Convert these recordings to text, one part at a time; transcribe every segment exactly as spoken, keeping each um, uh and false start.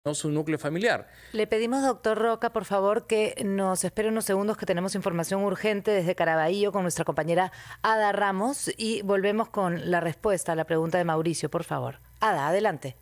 no su núcleo familiar. Le pedimos, doctor Roca, por favor, que nos espere unos segundos, que tenemos información urgente desde Caraballo con nuestra compañera Ada Ramos y volvemos con la respuesta a la pregunta de Mauricio, por favor. Ada, adelante.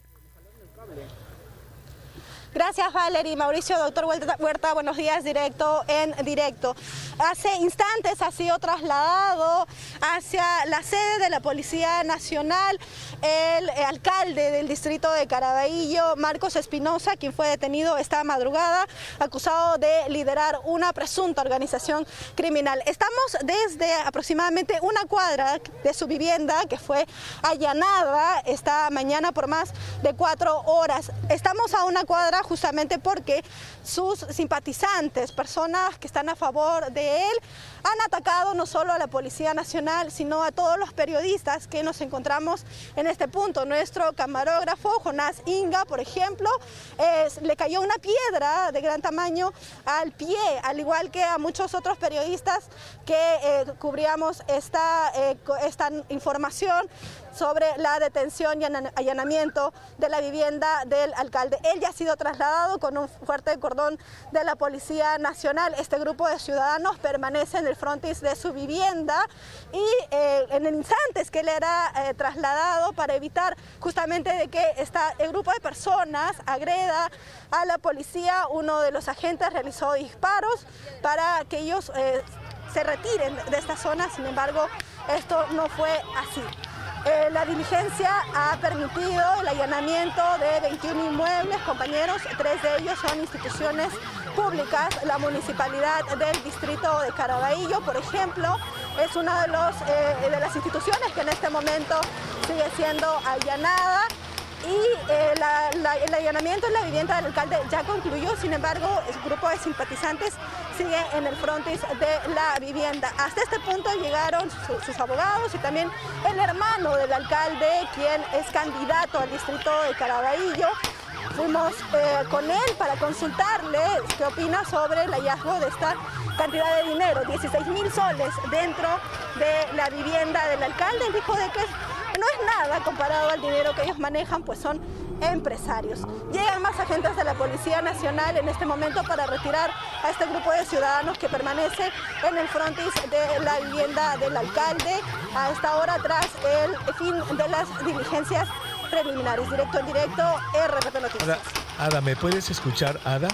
Gracias, Valerie. Mauricio, doctor Huerta, buenos días, directo en directo. Hace instantes ha sido trasladado hacia la sede de la Policía Nacional el alcalde del distrito de Caraballo, Marcos Espinosa, quien fue detenido esta madrugada, acusado de liderar una presunta organización criminal. Estamos desde aproximadamente una cuadra de su vivienda, que fue allanada esta mañana por más de cuatro horas. Estamos a una cuadra justamente porque sus simpatizantes, personas que están a favor de él, han atacado no solo a la Policía Nacional, sino a todos los periodistas que nos encontramos en este punto. Nuestro camarógrafo, Jonás Inga, por ejemplo, es, le cayó una piedra de gran tamaño al pie, al igual que a muchos otros periodistas que eh, cubríamos esta, eh, esta información sobre la detención y allanamiento de la vivienda del alcalde. Él ya ha sido trasladado con un fuerte cordón de la Policía Nacional. Este grupo de ciudadanos permanece en el frontis de su vivienda y eh, en el instantes que él era eh, trasladado para evitar justamente de que esta, el grupo de personas agreda a la policía, uno de los agentes realizó disparos para que ellos eh, se retiren de esta zona. Sin embargo, esto no fue así. Eh, la diligencia ha permitido el allanamiento de veintiún inmuebles, compañeros, tres de ellos son instituciones públicas. La municipalidad del distrito de Caraballo, por ejemplo, es una de, los, eh, de las instituciones que en este momento sigue siendo allanada. Y eh, la, la, el allanamiento en la vivienda del alcalde ya concluyó. Sin embargo, el grupo de simpatizantes sigue en el frontis de la vivienda. Hasta este punto llegaron su, sus abogados y también el hermano del alcalde, quien es candidato al distrito de Caraballo. Fuimos eh, con él para consultarle qué opina sobre el hallazgo de esta cantidad de dinero, dieciséis mil soles dentro de la vivienda del alcalde. Él dijo de que no es nada comparado al dinero que ellos manejan, pues son empresarios. Llegan más agentes de la Policía Nacional en este momento para retirar a este grupo de ciudadanos que permanece en el frontis de la vivienda del alcalde, a esta hora tras el fin de las diligencias preliminares. Directo en directo, R P P Noticias. Ada, Ada, ¿me puedes escuchar, Ada?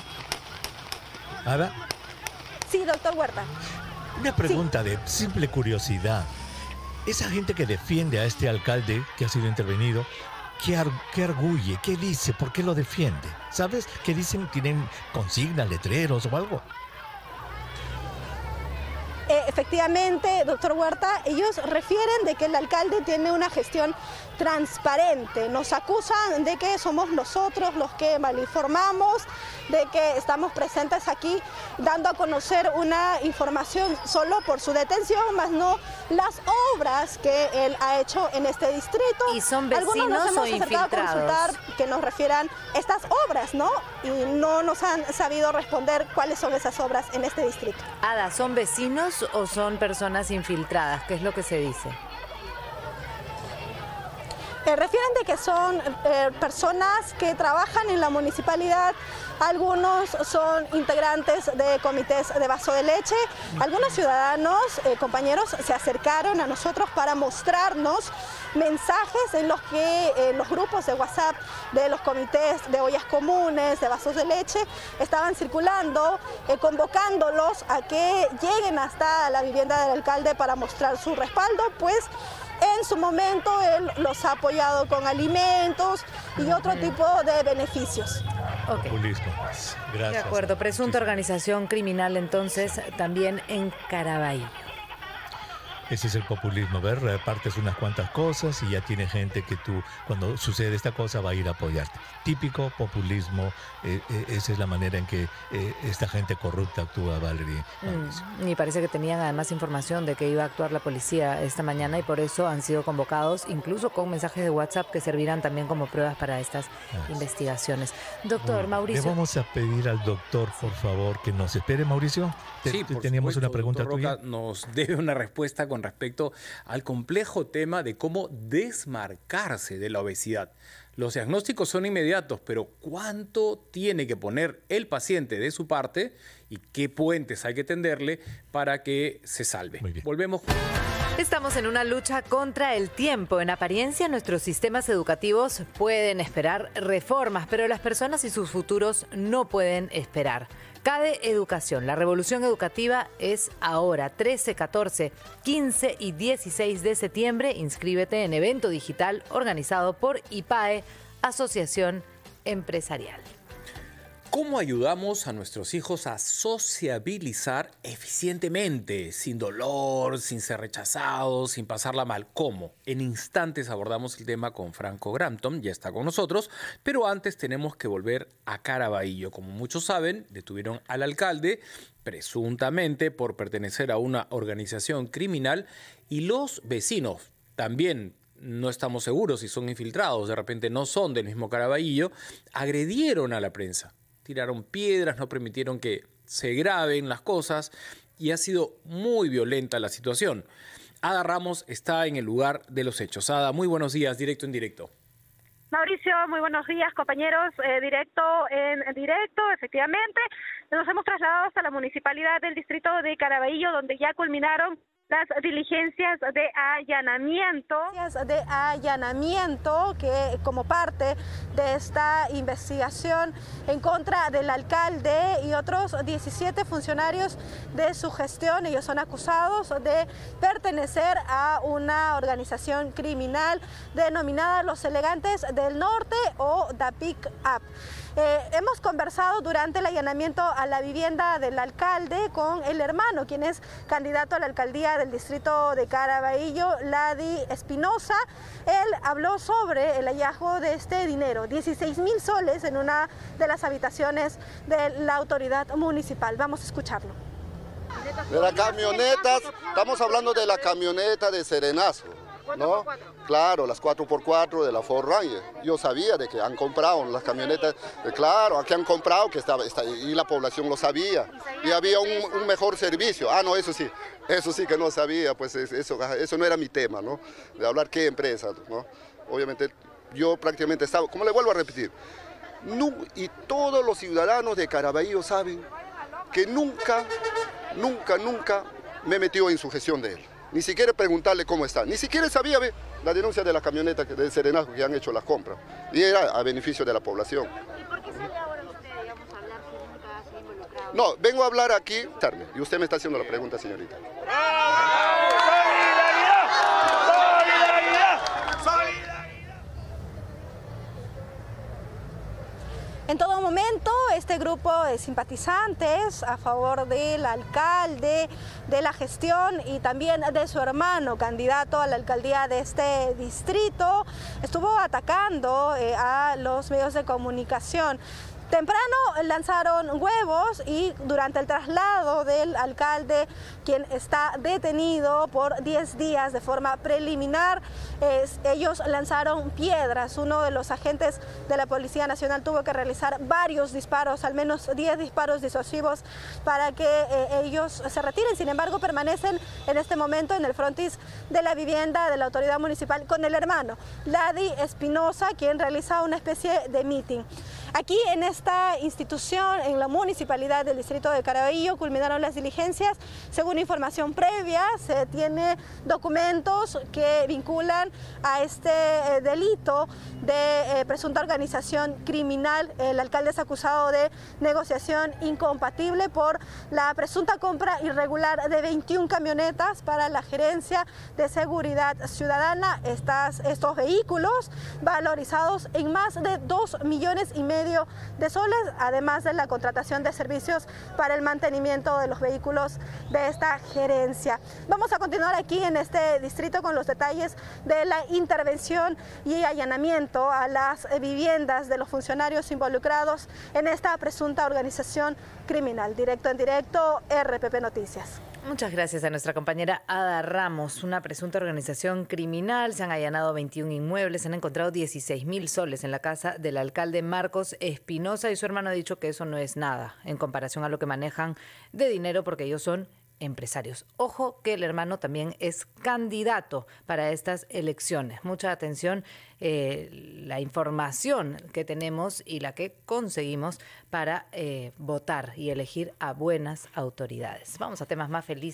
¿Ada? Sí, doctor Huerta. Una pregunta sí. de simple curiosidad. Esa gente que defiende a este alcalde que ha sido intervenido, ¿qué, ar qué arguye? ¿Qué dice? ¿Por qué lo defiende? ¿Sabes? ¿Qué dicen? ¿Tienen consignas, letreros o algo? Eh, efectivamente, doctor Huerta, ellos refieren de que el alcalde tiene una gestión transparente. Nos acusan de que somos nosotros los que malinformamos, de que estamos presentes aquí dando a conocer una información solo por su detención, más no las obras que él ha hecho en este distrito. ¿Y son vecinos Algunos nos hemos o acercado infiltrados? a consultar que nos refieran estas obras, ¿no? Y no nos han sabido responder cuáles son esas obras en este distrito. Ada, ¿son vecinos o son personas infiltradas? ¿Qué es lo que se dice? Eh, refieren de que son eh, personas que trabajan en la municipalidad, algunos son integrantes de comités de vaso de leche, algunos ciudadanos, eh, compañeros, se acercaron a nosotros para mostrarnos mensajes en los que eh, los grupos de WhatsApp de los comités de ollas comunes, de vasos de leche, estaban circulando, eh, convocándolos a que lleguen hasta la vivienda del alcalde para mostrar su respaldo, pues en su momento él los ha apoyado con alimentos y otro tipo de beneficios. Okay. Populismo. Gracias. De acuerdo, presunta organización criminal entonces también en Caraballo. Ese es el populismo, ¿ver? Repartes unas cuantas cosas y ya tiene gente que tú, cuando sucede esta cosa, va a ir a apoyarte. Típico populismo, eh, eh, esa es la manera en que eh, esta gente corrupta actúa, Valerie. Mm, y parece que tenían además información de que iba a actuar la policía esta mañana y por eso han sido convocados, incluso con mensajes de WhatsApp que servirán también como pruebas para estas ah, investigaciones. Doctor bueno, Mauricio. Le vamos a pedir al doctor, por favor, que nos espere, Mauricio. Sí, por Teníamos supuesto, una pregunta doctor tuya. Roca nos debe una respuesta con con respecto al complejo tema de cómo desmarcarse de la obesidad. Los diagnósticos son inmediatos, pero ¿cuánto tiene que poner el paciente de su parte y qué puentes hay que tenderle para que se salve? Volvemos. Estamos en una lucha contra el tiempo. En apariencia, nuestros sistemas educativos pueden esperar reformas, pero las personas y sus futuros no pueden esperar. CADE Educación. La revolución educativa es ahora, trece, catorce, quince y dieciséis de septiembre. Inscríbete en evento digital organizado por I P A E, Asociación Empresarial. ¿Cómo ayudamos a nuestros hijos a sociabilizar eficientemente, sin dolor, sin ser rechazados, sin pasarla mal? ¿Cómo? En instantes abordamos el tema con Franco Granton, ya está con nosotros, pero antes tenemos que volver a Caraballo. Como muchos saben, detuvieron al alcalde, presuntamente por pertenecer a una organización criminal, y los vecinos también. No estamos seguros si son infiltrados, de repente no son del mismo Caraballo, agredieron a la prensa. Tiraron piedras, no permitieron que se graben las cosas y ha sido muy violenta la situación. Ada Ramos está en el lugar de los hechos. Ada, muy buenos días, directo en directo. Mauricio, muy buenos días, compañeros. Eh, directo en directo, efectivamente. Nos hemos trasladado hasta la municipalidad del distrito de Caraballo, donde ya culminaron las diligencias de allanamiento. De allanamiento que como parte de esta investigación en contra del alcalde y otros diecisiete funcionarios de su gestión. Ellos son acusados de pertenecer a una organización criminal denominada Los Elegantes del Norte o The Pick Up. Eh, hemos conversado durante el allanamiento a la vivienda del alcalde con el hermano, quien es candidato a la alcaldía del distrito de Caraballo, Ladi Espinosa. Él habló sobre el hallazgo de este dinero, dieciséis mil soles en una de las habitaciones de la autoridad municipal. Vamos a escucharlo. De las camionetas, estamos hablando de la camioneta de Serenazo, ¿no? Claro, las cuatro por cuatro de la Ford Ranger. Yo sabía de que han comprado las camionetas, claro, aquí han comprado, que estaba, está, y la población lo sabía. Y había un, un mejor servicio. Ah, no, eso sí, eso sí que no sabía, pues eso, eso no era mi tema, ¿no? De hablar qué empresa, ¿no? Obviamente yo prácticamente estaba, como le vuelvo a repetir, no, y todos los ciudadanos de Caraballo saben que nunca, nunca, nunca me he metido en su gestión de él. Ni siquiera preguntarle cómo está, ni siquiera sabía ve, la denuncia de la camioneta de Serenazo que han hecho las compras. Y era a beneficio de la población. ¿Y por qué sale ahora usted, digamos, a hablar si nunca se ha involucrado? No, vengo a hablar aquí, tarde, y usted me está haciendo la pregunta, señorita. En todo momento, este grupo de simpatizantes a favor del alcalde, de la gestión y también de su hermano, candidato a la alcaldía de este distrito, estuvo atacando eh, a los medios de comunicación. Temprano lanzaron huevos y durante el traslado del alcalde, quien está detenido por diez días de forma preliminar, eh, ellos lanzaron piedras. Uno de los agentes de la Policía Nacional tuvo que realizar varios disparos, al menos diez disparos disuasivos para que eh, ellos se retiren. Sin embargo, permanecen en este momento en el frontis de la vivienda de la autoridad municipal con el hermano, Ladi Espinosa, quien realiza una especie de meeting. Aquí en esta institución, en la municipalidad del distrito de Caraballo, culminaron las diligencias. Según información previa, se tiene documentos que vinculan a este eh, delito de eh, presunta organización criminal. El alcalde es acusado de negociación incompatible por la presunta compra irregular de veintiuna camionetas para la Gerencia de Seguridad Ciudadana. Estas, estos vehículos valorizados en más de dos millones y medio de soles, además de la contratación de servicios para el mantenimiento de los vehículos de esta gerencia. Vamos a continuar aquí en este distrito con los detalles de la intervención y allanamiento a las viviendas de los funcionarios involucrados en esta presunta organización criminal. Directo en directo, R P P Noticias. Muchas gracias a nuestra compañera Ada Ramos. Una presunta organización criminal. Se han allanado veintiún inmuebles, se han encontrado dieciséis mil soles en la casa del alcalde Marcos Espinosa y su hermano ha dicho que eso no es nada en comparación a lo que manejan de dinero porque ellos son empresarios. Ojo que el hermano también es candidato para estas elecciones. Mucha atención, eh, la información que tenemos y la que conseguimos para eh, votar y elegir a buenas autoridades. Vamos a temas más felices.